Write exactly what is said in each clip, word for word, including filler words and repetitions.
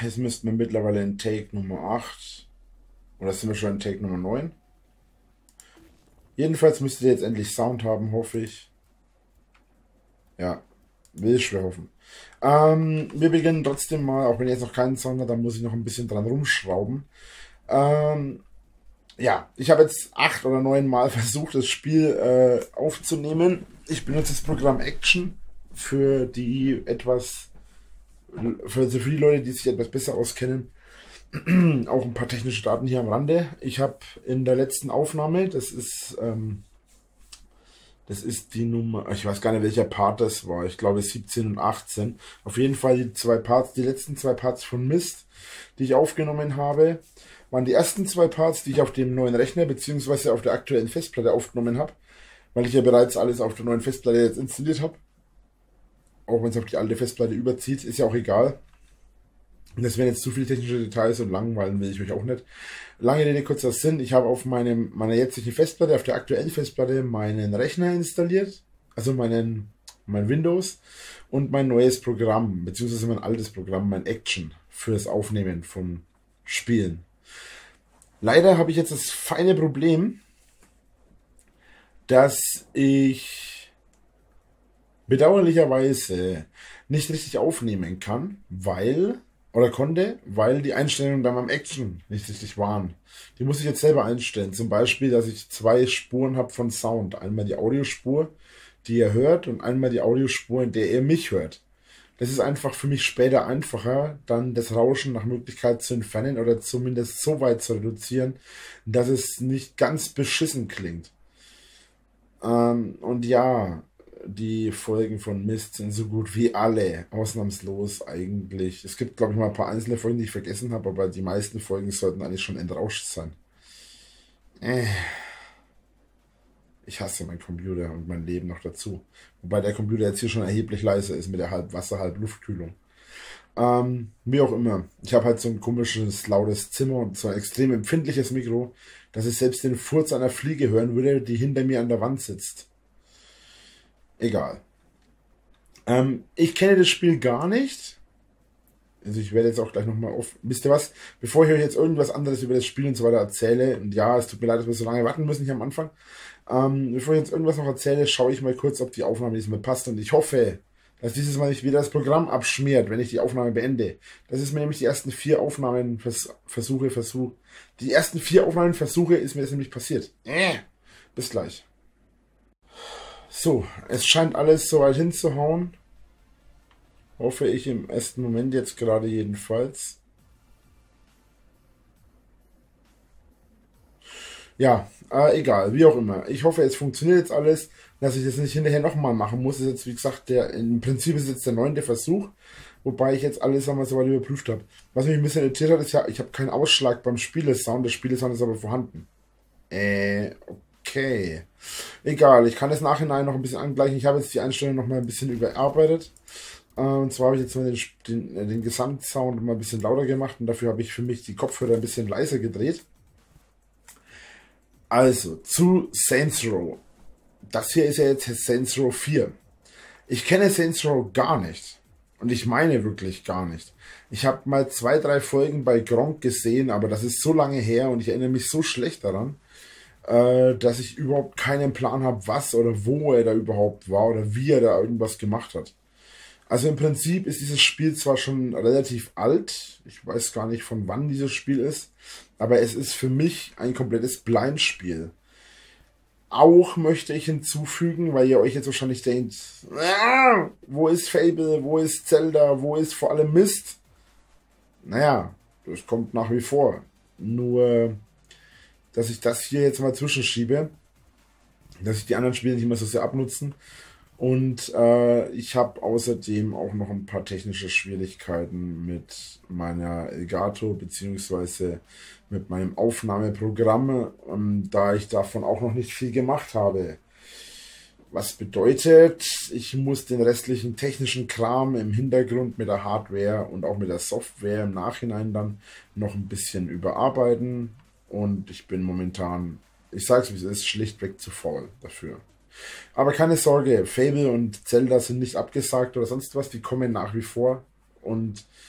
Jetzt müssten wir mittlerweile in Take Nummer acht. Oder sind wir schon in Take Nummer neun? Jedenfalls müsstet ihr jetzt endlich Sound haben, hoffe ich. Ja, will ich schwer hoffen. Ähm, wir beginnen trotzdem mal, auch wenn ihr jetzt noch keinen Sound habt, dann muss ich noch ein bisschen dran rumschrauben. Ähm, ja, ich habe jetzt acht oder neun Mal versucht, das Spiel äh, aufzunehmen. Ich benutze das Programm Action für die etwas, für, für die Leute, die sich etwas besser auskennen. Auch ein paar technische Daten hier am Rande. Ich habe in der letzten Aufnahme, das ist, ähm, das ist die Nummer, ich weiß gar nicht, welcher Part das war. Ich glaube siebzehn und achtzehn. Auf jeden Fall die zwei Parts, die letzten zwei Parts von Myst, die ich aufgenommen habe, waren die ersten zwei Parts, die ich auf dem neuen Rechner beziehungsweise auf der aktuellen Festplatte aufgenommen habe, weil ich ja bereits alles auf der neuen Festplatte jetzt installiert habe. Auch wenn es auf die alte Festplatte überzieht, ist ja auch egal. Und das wären jetzt zu viele technische Details und langweilen will ich euch auch nicht. Lange Rede, kurzer Sinn. Ich habe auf meinem, meiner jetzigen Festplatte, auf der aktuellen Festplatte, meinen Rechner installiert. Also meinen, mein Windows und mein neues Programm, beziehungsweise mein altes Programm, mein Action fürs Aufnehmen von Spielen. Leider habe ich jetzt das feine Problem, dass ich bedauerlicherweise nicht richtig aufnehmen kann, weil... oder konnte, weil die Einstellungen bei meinem Action nicht richtig waren. Die muss ich jetzt selber einstellen. Zum Beispiel, dass ich zwei Spuren habe von Sound. Einmal die Audiospur, die ihr hört, und einmal die Audiospur, in der ihr mich hört. Das ist einfach für mich später einfacher, dann das Rauschen nach Möglichkeit zu entfernen oder zumindest so weit zu reduzieren, dass es nicht ganz beschissen klingt. Ähm, und ja, die Folgen von Myst sind so gut wie alle, ausnahmslos eigentlich. Es gibt, glaube ich, mal ein paar einzelne Folgen, die ich vergessen habe, aber die meisten Folgen sollten eigentlich schon entrauscht sein. Äh. Ich hasse meinen Computer und mein Leben noch dazu. Wobei der Computer jetzt hier schon erheblich leiser ist mit der halb Wasser, halb Luftkühlung. Ähm, wie auch immer. Ich habe halt so ein komisches, lautes Zimmer und so ein extrem empfindliches Mikro, dass ich selbst den Furz einer Fliege hören würde, die hinter mir an der Wand sitzt. Egal. Ähm, ich kenne das Spiel gar nicht. Also ich werde jetzt auch gleich nochmal auf... Wisst ihr was? Bevor ich euch jetzt irgendwas anderes über das Spiel und so weiter erzähle, und ja, es tut mir leid, dass wir so lange warten müssen hier am Anfang, ähm, bevor ich jetzt irgendwas noch erzähle, schaue ich mal kurz, ob die Aufnahme diesmal passt, und ich hoffe, dass dieses Mal nicht wieder das Programm abschmiert, wenn ich die Aufnahme beende. Das ist mir nämlich die ersten vier Aufnahmen, Vers Versuche, Versuch... Die ersten vier Aufnahmenversuche ist mir das nämlich passiert. Äh, bis gleich. So, es scheint alles soweit hinzuhauen. Hoffe ich im ersten Moment jetzt gerade jedenfalls. Ja, äh, egal, wie auch immer. Ich hoffe, es funktioniert jetzt alles, dass ich das nicht hinterher nochmal machen muss. Das ist jetzt, wie gesagt, der, im Prinzip ist jetzt der neunte Versuch, wobei ich jetzt alles einmal so weit überprüft habe. Was mich ein bisschen irritiert hat, ist ja, ich habe keinen Ausschlag beim Spielesound. Der Spielesound ist aber vorhanden. Äh, okay. Egal, ich kann das nachhinein noch ein bisschen angleichen. Ich habe jetzt die Einstellung noch mal ein bisschen überarbeitet. Und zwar habe ich jetzt mal den, den, den Gesamtsound mal ein bisschen lauter gemacht, und dafür habe ich für mich die Kopfhörer ein bisschen leiser gedreht. Also, zu Saints Row. Das hier ist ja jetzt Saints Row vier. Ich kenne Saints Row gar nicht. Und ich meine wirklich gar nicht. Ich habe mal zwei, drei Folgen bei Gronk gesehen, aber das ist so lange her und ich erinnere mich so schlecht daran, äh, dass ich überhaupt keinen Plan habe, was oder wo er da überhaupt war oder wie er da irgendwas gemacht hat. Also im Prinzip ist dieses Spiel zwar schon relativ alt, ich weiß gar nicht, von wann dieses Spiel ist, aber es ist für mich ein komplettes Blindspiel. Auch möchte ich hinzufügen, weil ihr euch jetzt wahrscheinlich denkt, ah, wo ist Fable, wo ist Zelda, wo ist vor allem Myst? Naja, das kommt nach wie vor. Nur, dass ich das hier jetzt mal zwischenschiebe, dass ich die anderen Spiele nicht mehr so sehr abnutzen. Und äh, ich habe außerdem auch noch ein paar technische Schwierigkeiten mit meiner Elgato beziehungsweise mit meinem Aufnahmeprogramm, ähm, da ich davon auch noch nicht viel gemacht habe. Was bedeutet, ich muss den restlichen technischen Kram im Hintergrund mit der Hardware und auch mit der Software im Nachhinein dann noch ein bisschen überarbeiten. Und ich bin momentan, ich sag's wie es ist, schlichtweg zu faul dafür. Aber keine Sorge, Fable und Zelda sind nicht abgesagt oder sonst was, die kommen nach wie vor. Und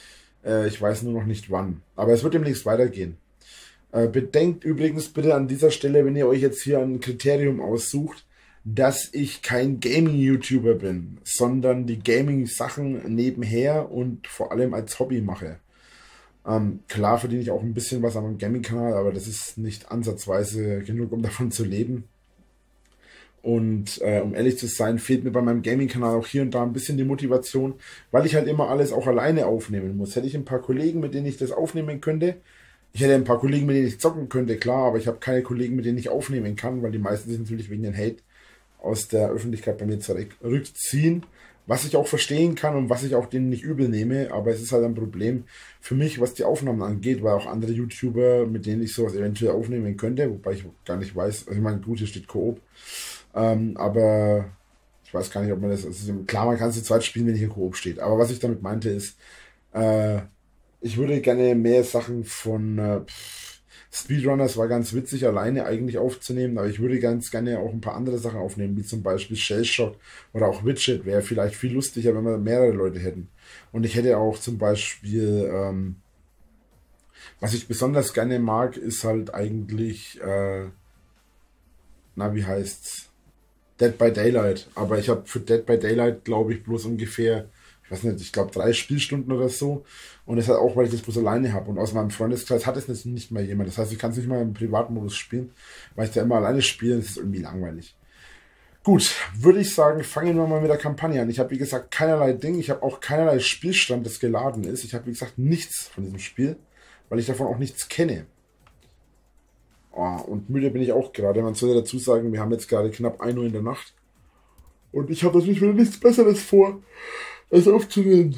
Äh, ich weiß nur noch nicht wann. Aber es wird demnächst weitergehen. Äh, bedenkt übrigens bitte an dieser Stelle, wenn ihr euch jetzt hier ein Kriterium aussucht, dass ich kein Gaming-YouTuber bin, sondern die Gaming-Sachen nebenher und vor allem als Hobby mache. Ähm, klar verdiene ich auch ein bisschen was an meinem Gaming-Kanal, aber das ist nicht ansatzweise genug, um davon zu leben. Und äh, um ehrlich zu sein, fehlt mir bei meinem Gaming-Kanal auch hier und da ein bisschen die Motivation, weil ich halt immer alles auch alleine aufnehmen muss. Hätte ich ein paar Kollegen, mit denen ich das aufnehmen könnte, ich hätte ein paar Kollegen, mit denen ich zocken könnte, klar, aber ich habe keine Kollegen, mit denen ich aufnehmen kann, weil die meisten sich natürlich wegen den Hate aus der Öffentlichkeit bei mir zurückziehen, was ich auch verstehen kann und was ich auch denen nicht übel nehme, aber es ist halt ein Problem für mich, was die Aufnahmen angeht, weil auch andere YouTuber, mit denen ich sowas eventuell aufnehmen könnte, wobei ich gar nicht weiß, also ich meine, gut, hier steht Koop, ähm, aber ich weiß gar nicht, ob man das, also klar, man kann es zu zweit spielen, wenn hier Koop steht, aber was ich damit meinte ist, äh, ich würde gerne mehr Sachen von äh, Speedrunners war ganz witzig, alleine eigentlich aufzunehmen, aber ich würde ganz gerne auch ein paar andere Sachen aufnehmen, wie zum Beispiel Shellshock oder auch Widget, wäre vielleicht viel lustiger, wenn wir mehrere Leute hätten. Und ich hätte auch zum Beispiel, ähm, was ich besonders gerne mag, ist halt eigentlich, äh, na, wie heißt's? Dead by Daylight. Aber ich habe für Dead by Daylight, glaube ich, bloß ungefähr, ich weiß nicht, ich glaube drei Spielstunden oder so. Und das halt auch, weil ich das bloß alleine habe. Und aus meinem Freundeskreis hat es nicht, nicht mehr jemand. Das heißt, ich kann es nicht mal im Privatmodus spielen, weil ich da immer alleine spiele. Das ist irgendwie langweilig. Gut, würde ich sagen, fangen wir mal mit der Kampagne an. Ich habe, wie gesagt, keinerlei Ding. Ich habe auch keinerlei Spielstand, das geladen ist. Ich habe, wie gesagt, nichts von diesem Spiel, weil ich davon auch nichts kenne. Oh, und müde bin ich auch gerade. Man soll ja dazu sagen, wir haben jetzt gerade knapp ein Uhr in der Nacht. Und ich habe natürlich wieder nichts Besseres vor, als aufzunehmen.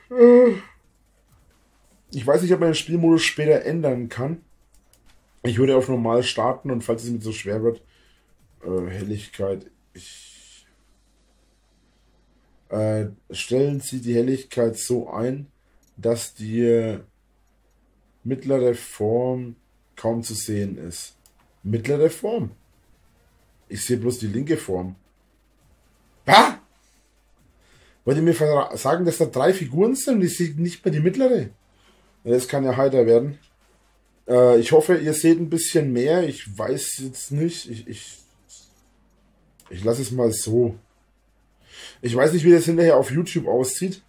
Ich weiß nicht, ob man den Spielmodus später ändern kann. Ich würde auf normal starten und falls es mir so schwer wird, äh, Helligkeit, ich, äh, stellen Sie die Helligkeit so ein, dass die mittlere Form kaum zu sehen ist. Mittlere Form? Ich sehe bloß die linke Form. Was? Wollt ihr mir sagen, dass da drei Figuren sind und ich sehe nicht mehr die mittlere? Das kann ja heiter werden. Äh, ich hoffe, ihr seht ein bisschen mehr. Ich weiß jetzt nicht. Ich, ich, ich lasse es mal so. Ich weiß nicht, wie das hinterher auf YouTube aussieht.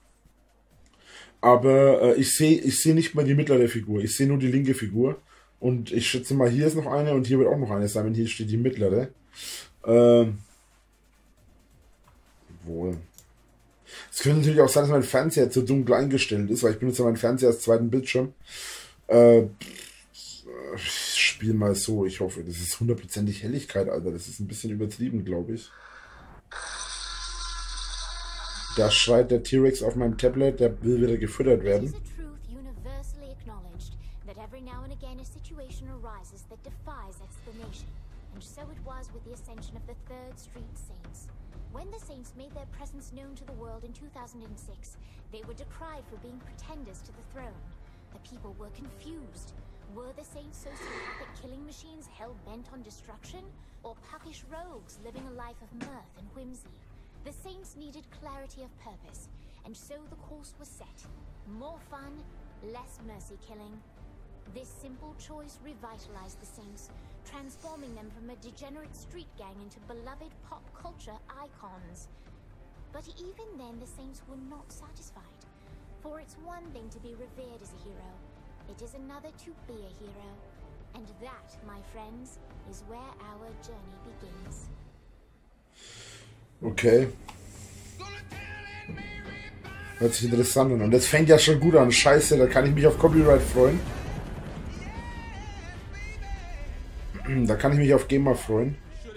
Aber äh, ich sehe ich sehe nicht mal die mittlere Figur. Ich sehe nur die linke Figur. Und ich schätze mal, hier ist noch eine und hier wird auch noch eine sein, wenn hier steht die mittlere. Ähm, wohl. Es könnte natürlich auch sein, dass mein Fernseher zu dunkel eingestellt ist, weil ich benutze meinen Fernseher als zweiten Bildschirm. Äh, ich spiele mal so, ich hoffe, das ist hundertprozentig Helligkeit, Alter. Das ist ein bisschen übertrieben, glaube ich. Da schreit der T-Rex auf meinem Tablet, der will wieder gefüttert werden. When the Saints made their presence known to the world in two thousand six, they were decried for being pretenders to the throne. The people were confused. Were the Saints sociopathic killing machines hell-bent on destruction? Or puckish rogues living a life of mirth and whimsy? The Saints needed clarity of purpose, and so the course was set. More fun, less mercy killing. This simple choice revitalized the Saints, transforming them from a degenerate street gang into beloved pop culture icons. But even then, the Saints were not satisfied. For it's one thing to be revered as a hero. It is another to be a hero. And that, my friends, is where our journey begins. Okay. Hört sich interessant an. Und das fängt ja schon gut an. Scheiße, da kann ich mich auf Copyright freuen. Da kann ich mich auf GEMA freuen.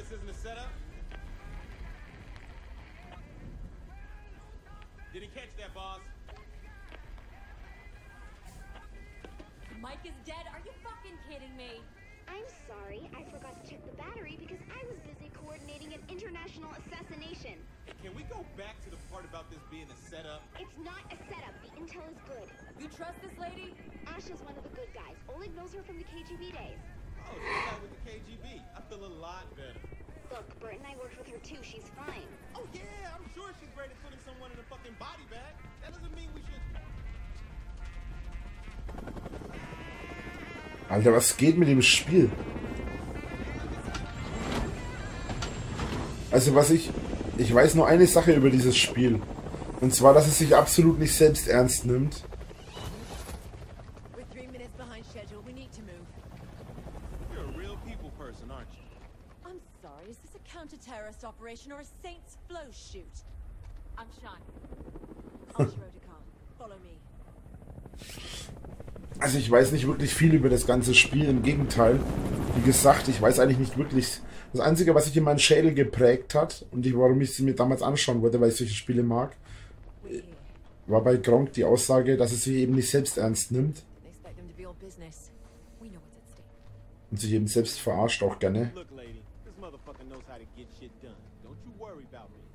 Mike is dead. Are you fucking kidding me? I'm sorry. I forgot to check the battery because I was busy coordinating an international assassination. Can we go back to the part about this being a setup? It's not a setup. The intel is good. You trust this lady? Ash is one of the good guys. Oleg knows her from the K G B days. Oh, she's out with the K G B. I feel a lot better. Look, Bert and I worked with her too. She's fine. Oh, yeah, I'm sure she's great at putting someone in a fucking body bag. That doesn't mean we should... Alter, was geht mit dem Spiel? Also was ich... Ich weiß nur eine Sache über dieses Spiel. Und zwar, dass es sich absolut nicht selbst ernst nimmt. We're three minutes behind schedule. We need to move. You're a real people person, aren't you? I'm sorry. Is this a counter-terrorist operation or a Saints Flow shoot? I'm Sean. Archie Rodican. Follow me. Also ich weiß nicht wirklich viel über das ganze Spiel. Im Gegenteil. Wie gesagt, ich weiß eigentlich nicht wirklich... Das Einzige, was sich in meinen Schädel geprägt hat und ich, warum ich sie mir damals anschauen wollte, weil ich solche Spiele mag, war bei Gronk die Aussage, dass es sich eben nicht selbst ernst nimmt They expect them to be all business. We know what's at stake. und sich eben selbst verarscht auch gerne. Look, lady, this motherfucker knows how to get shit done. Don't you worry about me.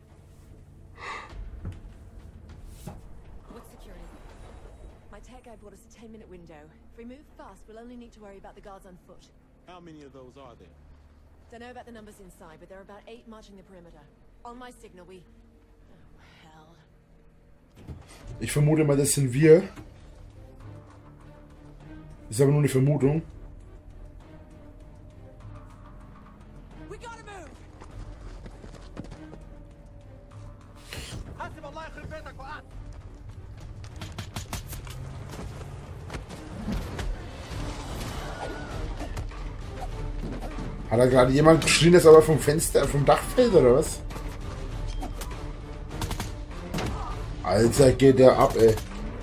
What's security? My tech guy brought us a ten minute window. If we move fast, we'll only need to worry about the guards on foot. How many of those are there? Don't know about the numbers inside, but there are about eight marching the perimeter. On my signal, we... Oh, hell. Ich vermute mal, das sind wir. Ist aber nur eine Vermutung. We gotta move! Hat da gerade jemand geschrien, das aber vom Fenster, vom Dach fällt, oder was? Alter, geht der ab, ey.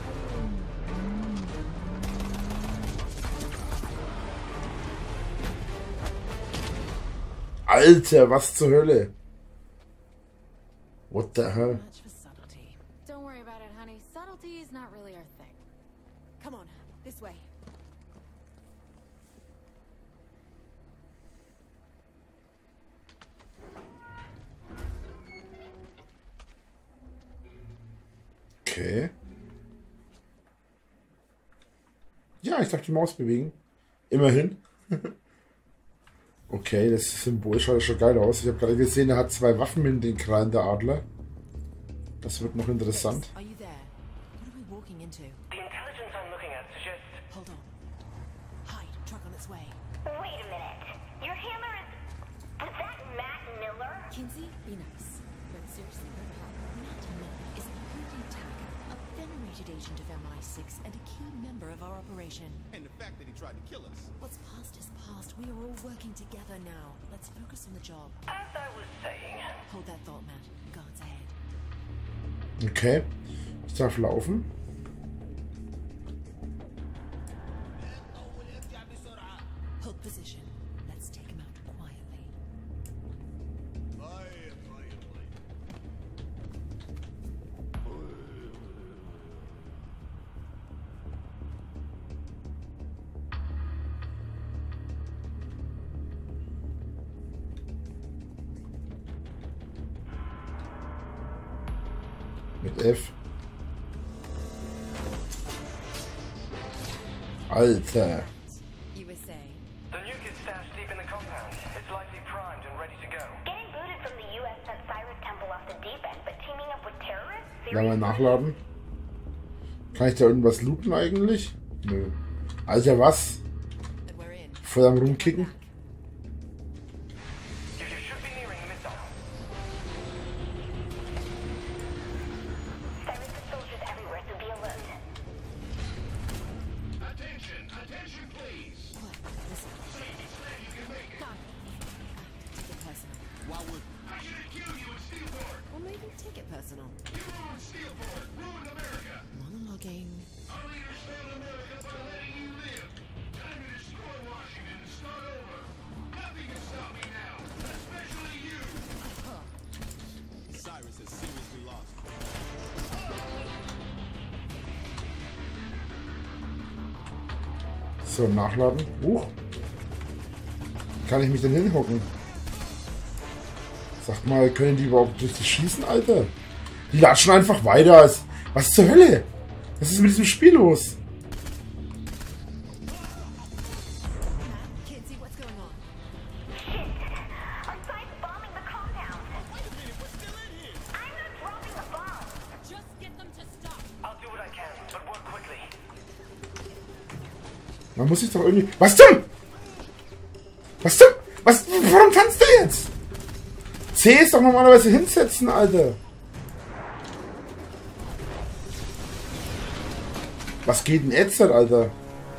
Alter, was zur Hölle? What the hell? Much for subtlety. Don't worry about it, honey. Subtlety is not really our thing. Come on, this way. Okay. Ja, ich darf die Maus bewegen. Immerhin. Okay, das Symbol schaut ja schon geil aus. Ich habe gerade gesehen, er hat zwei Waffen in den Krallen, der Adler. Das wird noch interessant. Are you there? What are we walking into? The intelligence I'm looking at suggests... Hold on. Hide. Truck on its way. Wait a minute. Your handler is... Is that Matt Miller? Kinsey, be nice. But seriously, what about Matt Miller is a leading attacker, a venerated agent of M I six, and a key member of our operation. And the fact that he tried to kill us. What's past is past. We are all working together now. Let's focus on the job. As I was saying... Hold that thought, Matt. Guards ahead. Okay. Ich darf laufen. Hold position. Let's take him out quietly. Mit F. Alter. You were saying? The nuke is stashed deep in the compound. It's likely primed and ready to go. Getting booted from the U S sent Cyrus Temple off the deep end, but teaming up with terrorists? Lass mal nachladen. Kann ich da irgendwas looten eigentlich? Nö. Alter, was? But we're in. Voll am Rumkicken? Back. You should be nearing the missile. Cyrus has soldiers everywhere, so be alert. Attention, attention, please. What? Listen. Done. Take it personal. Why would... I should have killed you in Steelport. Or maybe take it personal. You ruined Steelport, ruined America. Monologuing. Our leaders failed America by letting you live. Time to destroy Washington and start over. Nothing can stop me now, especially you. Cyrus has seriously lost. So, nachladen. Huch. Kann ich mich denn hinhocken? Sag mal, können die überhaupt richtig schießen, Alter? Die latschen einfach weiter. Was zur Hölle? Was ist mit diesem Spiel los? Kinsey, what's going on? Shit! Our side's bombing the compound. Wait a minute, we're still in here. I'm not dropping the bomb. Just get them to stop. I'll do what I can, but work quickly. Man muss sich doch irgendwie... Was zum? Was zum? Was? Warum tanzt du jetzt? C ist doch normalerweise hinsetzen, Alter. Was geht denn jetzt, Alter?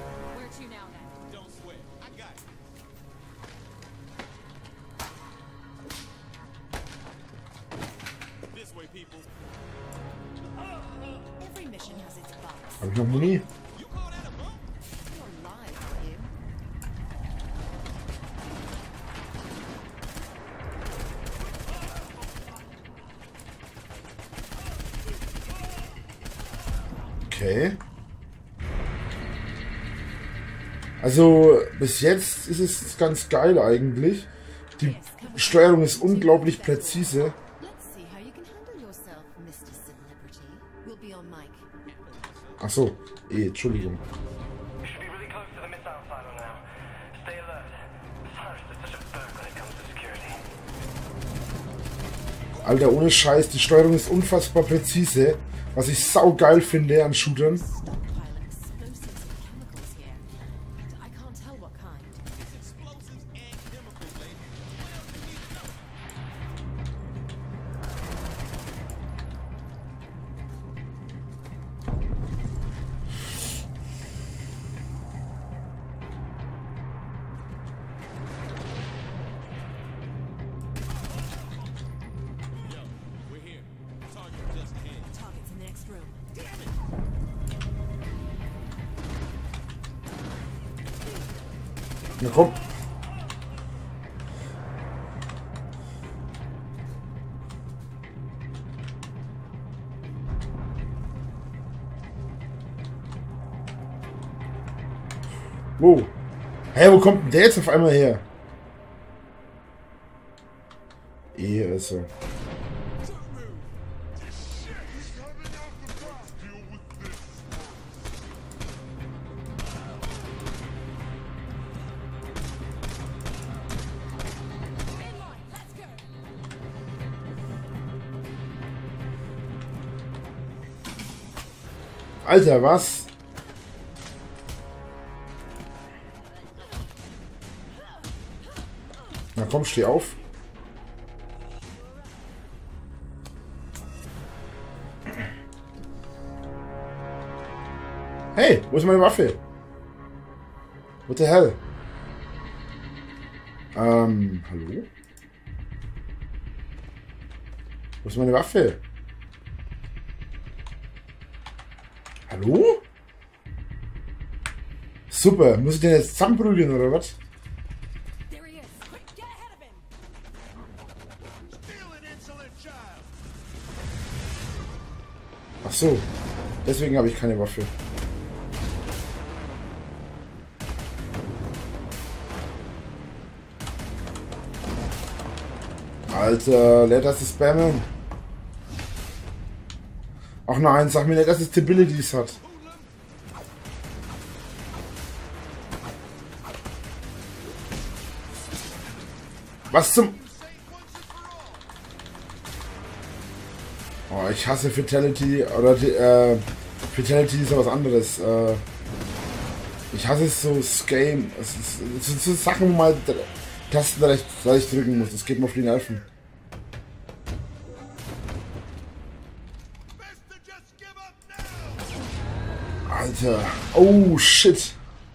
Hab ich noch Muni? Okay. Also bis jetzt ist es ganz geil eigentlich. Die Steuerung ist unglaublich präzise. Ach so, eh, Entschuldigung. Alter, ohne Scheiß, die Steuerung ist unfassbar präzise, was ich sau geil finde an Shootern. Na komm. Wo? Hä, wo kommt denn der jetzt auf einmal her? Eh, also. Alter, was? Na komm, steh auf. Hey, wo ist meine Waffe? What the hell? Ähm, hallo? Wo ist meine Waffe? Hallo? Super, muss ich den jetzt zusammenprügeln oder was? Ach so, deswegen habe ich keine Waffe. Alter, lädt das spammen. Ach nein, sag mir nicht, dass es Abilities hat. Was zum... Oh, ich hasse Fatality, oder die, äh, Fatality ist ja was anderes. Äh, ich hasse es so, Scam. Es ist, es sind so Sachen, wo man Tasten rechts, rechts drücken muss. Das geht mir auf die Nerven. Alter. Oh, shit.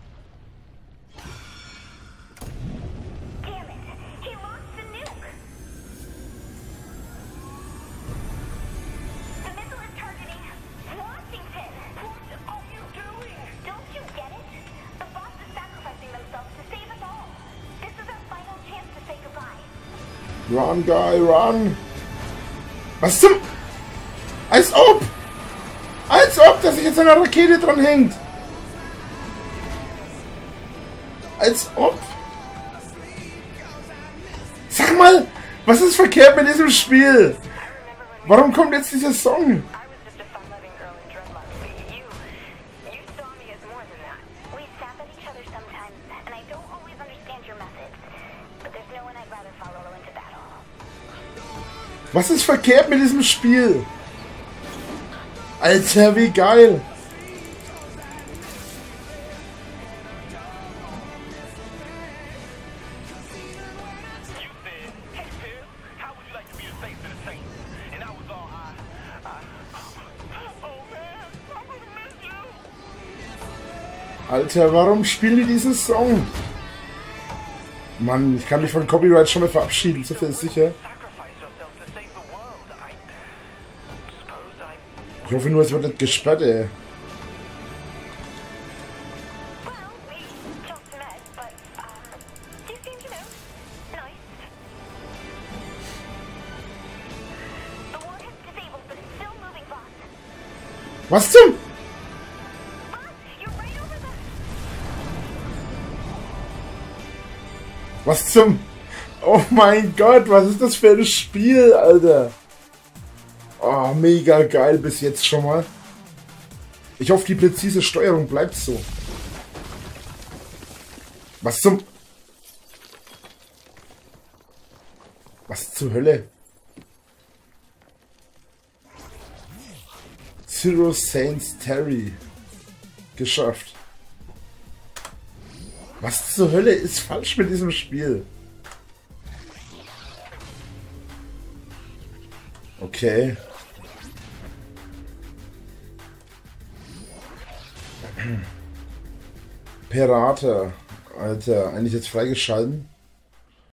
Run, guy, run! Was zum... Als ob! Als ob, dass sich jetzt eine Rakete dran hängt! Als ob! Sag mal, was ist verkehrt mit diesem Spiel? Warum kommt jetzt dieser Song? Was ist verkehrt mit diesem Spiel? Alter, wie geil! Alter, warum spielen die diesen Song? Mann, ich kann mich von Copyright schon mal verabschieden, so viel ist sicher. Ich hoffe nur, es wird nicht gesperrt, ey. Was zum? Was zum? Oh mein Gott, was ist das für ein Spiel, Alter? Oh, mega geil bis jetzt schon mal. Ich hoffe, die präzise Steuerung bleibt so. Was zum... Was zur Hölle? Zero Saints Terry. Geschafft. Was zur Hölle ist falsch mit diesem Spiel? Okay. Pirate. Alter, eigentlich jetzt freigeschalten.